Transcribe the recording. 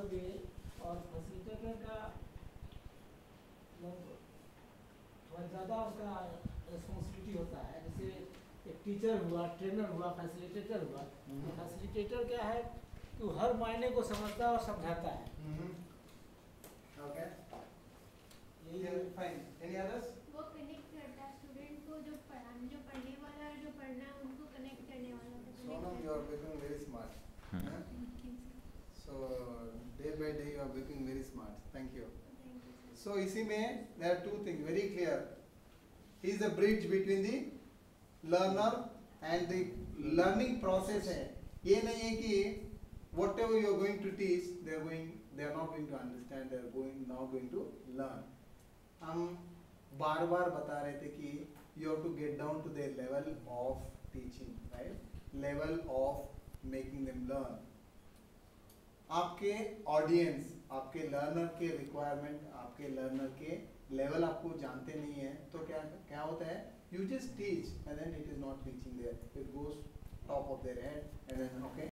भी और फैसिलिटेटर का थोड़ा ज़्यादा उसका रिस्पॉन्सिबिलिटी होता है। जैसे एक टीचर हुआ, ट्रेनर हुआ, फैसिलिटेटर हुआ। तो फैसिलिटेटर क्या है कि हर मायने को समझता और समझाता है। Okay, fine. Any others? वो कनेक्ट करता है स्टूडेंट को, जो पढ़ने वाला है, जो पढ़ना है उनको कनेक्ट करने वाला है। Sonam, you are becoming very smart. So day by day you are becoming very smart. Thank you. So इसी में there are two things very clear. He is a bridge between the learner and the learning process है। ये नहीं है कि whatever you are going to teach, they are not going to understand. They are now going to learn. हम बार बार बता रहे थे कि you have to get down to their level of teaching, right? Level of making them learn. आपके audience, आपके learner के requirement, आपके learner के लेवल आपको जानते नहीं है तो क्या होता है, you just teach and then it is not reaching there, it goes top of their head and then okay